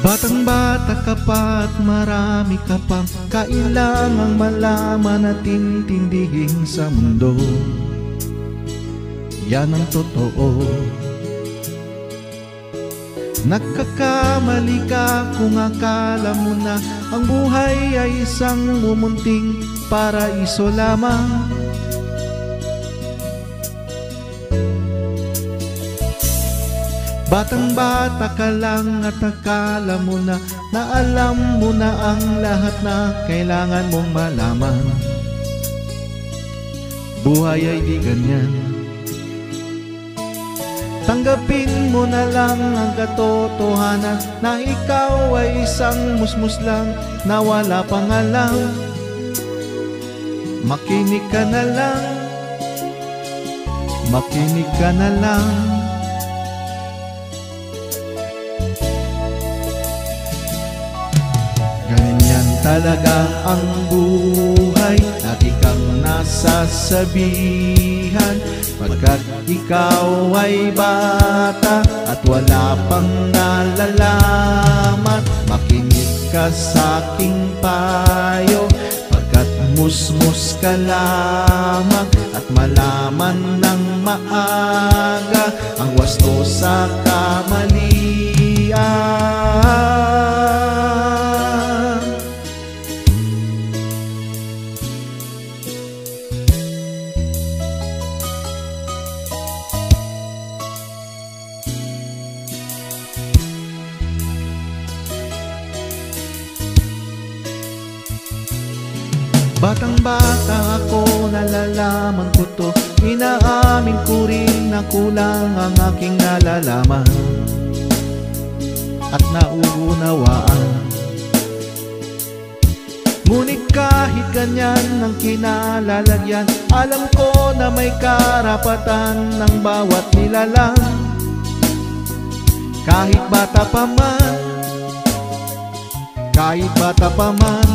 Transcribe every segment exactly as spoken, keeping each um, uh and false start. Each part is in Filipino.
Batang bata ka pa at marami ka pang kailangang malaman at intindihin sa mundo. Yan ang totoo. Nagkakamali ka kung akala mo na ang buhay ay isang mumunting paraiso lamang. Batang bata ka lang at akala mo na na alam mo na ang lahat na kailangan mong malaman. Buhay ay di ganyan. Tanggapin mo na lang ang katotohanan na ikaw ay isang musmus lang na wala pangalan. Makinig ka na lang, makinig ka na lang. Ganyan talaga ang buhay, lagi kang nasasabihan, pagkat ikaw ay bata at wala pang nalalaman. Makinig ka sa aking payo, pagkat musmus ka lamang, at malaman ng maaga ang wasto sa kamalian. Batang bata ako, nalalaman ko to. Inaamin ko rin na kulang ang aking nalalaman at nauunawaan. Ngunit kahit ganyan ang kinalalagyan, alam ko na may karapatan ng bawat nilalang. Kahit bata pa man, kahit bata pa man,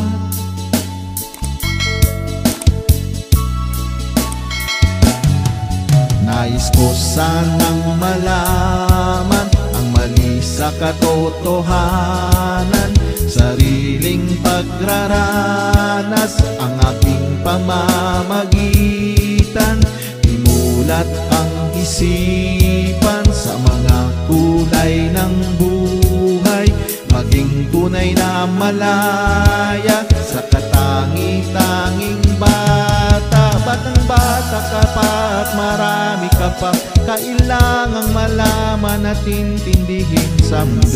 nais ko sanang malaman ang mali sa katotohanan. Sariling pagraranas ang aking pamamagitan. Imulat ang isipan sa mga kulay ng buhay, maging tunay na malaya sa katangi-tanging bata. Batang bata ka pa at marami ka pa kailangang malaman at intindihin sa mundo.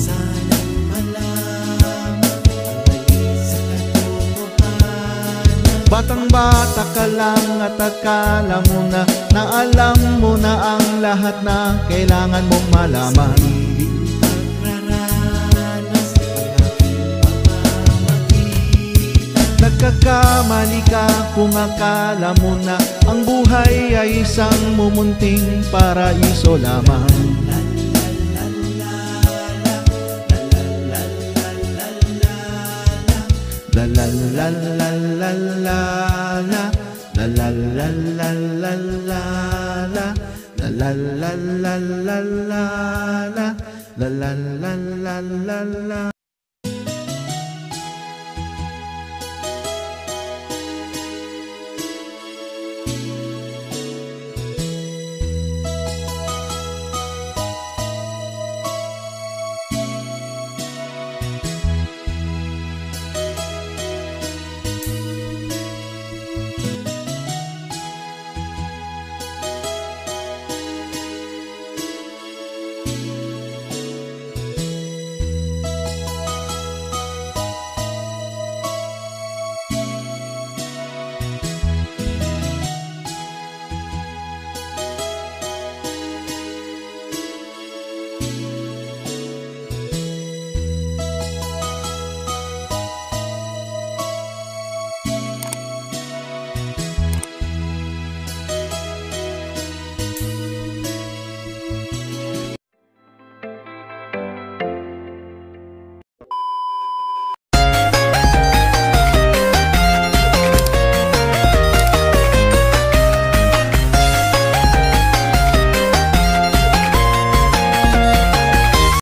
Batang bata ka lang at akala mo na na alam mo na ang lahat na kailangan mong malaman. Nagkakamali ka kung akala mo na ang buhay ay isang mumunting paraiso lamang. La la la la la la la, la la la la la la la, la la la la la la la, la la la la la la.